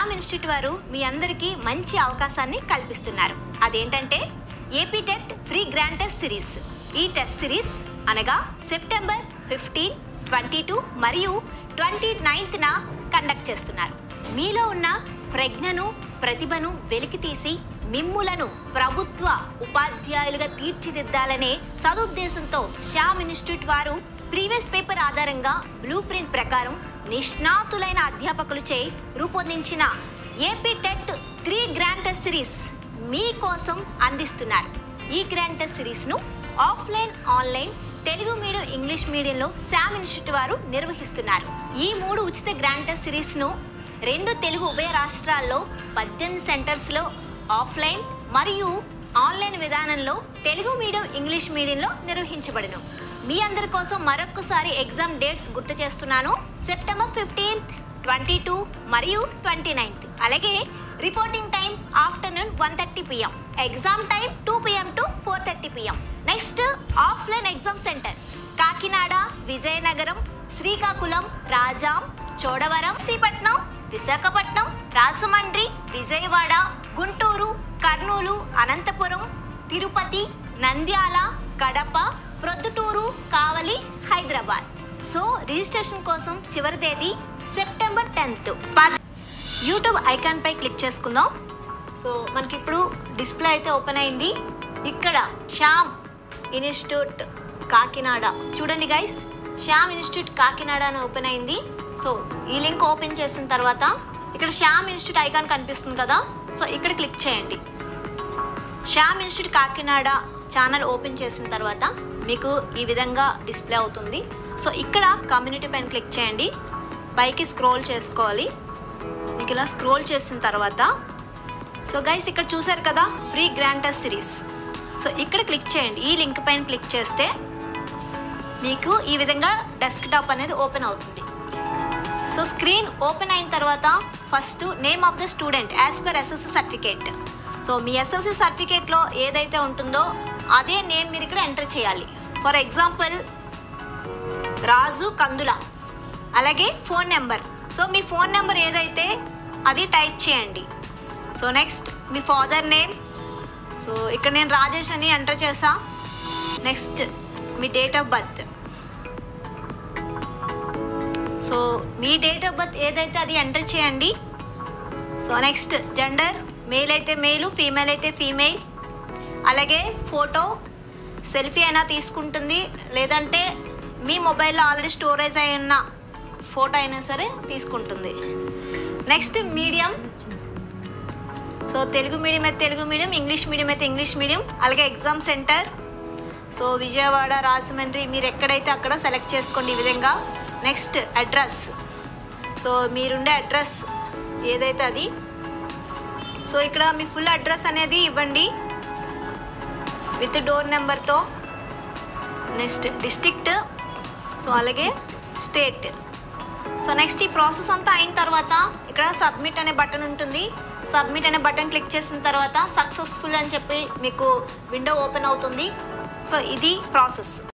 Shyam institute వారు మీ అందరికీ మంచి అవకాశాన్ని కల్పిస్తున్నారు. అదేంటంటే AP TET free grand test series. ఈ టెస్ట్ సిరీస్ అనగా సెప్టెంబర్ 15, 22 మరియు 29న కండక్ట్ చేస్తున్నారు. మీలో ఉన్న ప్రజ్ఞను, ప్రతిభను వెలికితీసి మిమ్ములను ప్రభుత్వ ఉపాధ్యాయులుగా తీర్చిదిద్దాలనే సదుద్దేశంతో శ్యామ్ ఇన్స్టిట్యూట్ వారు ప్రీవియస్ పేపర్ ఆధారంగా బ్లూ ప్రింట్ ప్రకారం నిష్ణాతులైన అధ్యాపకులచే రూపొందించిన AP TET 3 grand test series మీకోసం అందిస్తున్నారు. ఈ గ్రాండ్ టెస్ట్ సిరీస్ను offline, online, Telugu medium, English మీడియంలో శ్యామ్ ఇన్స్టిట్యూట్ వారు నిర్వహిస్తున్నారు. ఈ 3 ఉచిత గ్రాండ్ టెస్ట్ సిరీస్ను 2 తెలుగు ఉభయ రాష్ట్రాల్లో 18 సెంటర్స్లో ఆఫ్లైన్ మరియు ఆన్లైన్ విధానంలో తెలుగు మీడియం, ఇంగ్లీష్ మీడియంలో నిర్వహించబడును. మీ అందరి కోసం మరొకసారి ఎగ్జామ్ డేట్స్ గుర్తు చేస్తున్నాను. సెప్టెంబర్ 15th, 22 మరియు 29th. అలాగే reporting time afternoon 1:30 PM, exam time 2 PM to 4:30 PM. Next offline exam centres Kakinada, Vizianagaram, Srikakulam, Rajam, Chodavaram, Sripatnam, Visakhapatnam, Rajahmundry, Vijayawada, Guntur, Kurnool, Anantapur, Tirupati, Nandyal, Kadapa, Proddatur, Kavali, Hyderabad. So registration కోసం చివరి తేదీ సెప్టెంబర్ 10th. యూట్యూబ్ ఐకాన్ పై క్లిక్ చేసుకుందాం. సో మనకి ఇప్పుడు డిస్ప్లే అయితే ఓపెన్ అయింది. ఇక్కడ శ్యామ్ ఇన్స్టిట్యూట్ కాకినాడ చూడండి గైస్, శ్యామ్ ఇన్స్టిట్యూట్ కాకినాడ అని ఓపెన్ అయింది. సో ఈ లింక్ ఓపెన్ చేసిన తర్వాత ఇక్కడ శ్యామ్ ఇన్స్టిట్యూట్ ఐకాన్ కనిపిస్తుంది కదా, సో ఇక్కడ క్లిక్ చేయండి. Shyam institute Kakinada channel open చేసిన తర్వాత మీకు ఈ విధంగా డిస్ప్లే అవుతుంది. సో ఇక్కడ కమ్యూనిటీ పైన క్లిక్ చేయండి, పైకి స్క్రోల్ చేసుకోవాలి. మీకు ఇలా స్క్రోల్ చేసిన తర్వాత సో గైస్ ఇక్కడ చూసారు కదా free grand test series. So ఇక్కడ క్లిక్ చేయండి. ఈ లింక్ పైన క్లిక్ చేస్తే మీకు ఈ విధంగా డెస్క్టాప్ అనేది ఓపెన్ అవుతుంది. సో స్క్రీన్ ఓపెన్ అయిన తర్వాత first name of the student as per SSC certificate. So మీ ఎస్ఎస్సి సర్టిఫికేట్లో ఏదైతే ఉంటుందో అదే నేమ్ మీరు ఇక్కడ ఎంటర్ చేయాలి. For example Raju Kandula. అలాగే ఫోన్ నెంబర్, సో మీ ఫోన్ నెంబర్ ఏదైతే అది టైప్ చేయండి. సో నెక్స్ట్ మీ ఫాదర్ నేమ్, సో ఇక్కడ నేను రాజేష్ అని ఎంటర్ చేసా. నెక్స్ట్ మీ డేట్ ఆఫ్ బర్త్, సో మీ డేట్ ఆఫ్ బర్త్ ఏదైతే అది ఎంటర్ చేయండి. సో నెక్స్ట్ జెండర్, మేల్ అయితే మేలు, ఫీమేల్ అయితే ఫీమేల్. అలాగే ఫోటో, సెల్ఫీ అయినా తీసుకుంటుంది, లేదంటే మీ మొబైల్లో ఆల్రెడీ స్టోరేజ్ అయిన ఫోటో అయినా సరే తీసుకుంటుంది. Next medium, so Telugu medium అయితే తెలుగు మీడియం, ఇంగ్లీష్ మీడియం అయితే ఇంగ్లీష్ మీడియం. అలాగే exam centre, so Vijayawada, Rajahmundry, మీరు ఎక్కడైతే అక్కడ సెలెక్ట్ చేసుకోండి ఈ విధంగా. నెక్స్ట్ అడ్రస్, సో మీరుండే అడ్రస్ ఏదైతే అది. సో ఇక్కడ మీ ఫుల్ అడ్రస్ అనేది ఇవ్వండి విత్ డోర్ నెంబర్తో. నెక్స్ట్ డిస్ట్రిక్ట్, సో అలాగే స్టేట్. సో నెక్స్ట్ ఈ ప్రాసెస్ అంతా అయిన తర్వాత ఇక్కడ సబ్మిట్ అనే బటన్ ఉంటుంది. సబ్మిట్ అనే బటన్ క్లిక్ చేసిన తర్వాత సక్సెస్ఫుల్ అని చెప్పి మీకు విండో ఓపెన్ అవుతుంది. సో ఇది ప్రాసెస్.